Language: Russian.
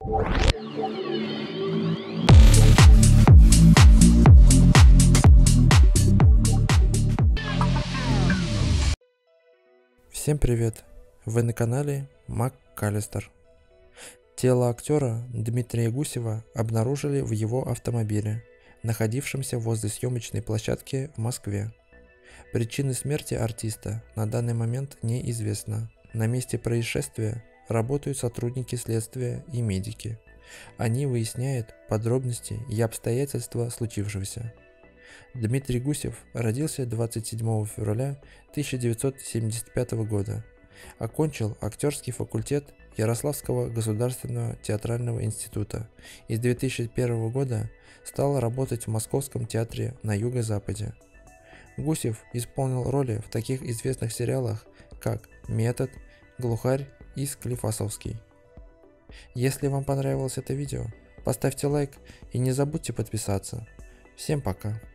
Всем привет! Вы на канале МакКаллистер. Тело актера Дмитрия Гусева обнаружили в его автомобиле, находившемся возле съемочной площадки в Москве. Причины смерти артиста на данный момент неизвестна. На месте происшествия работают сотрудники следствия и медики. Они выясняют подробности и обстоятельства случившегося. Дмитрий Гусев родился 27 февраля 1975 года. Окончил актерский факультет Ярославского государственного театрального института и с 2001 года стал работать в Московском театре на Юго-Западе. Гусев исполнил роли в таких известных сериалах, как «Метод», «Глухарь» и «Склифосовский». Если вам понравилось это видео, поставьте лайк и не забудьте подписаться. Всем пока!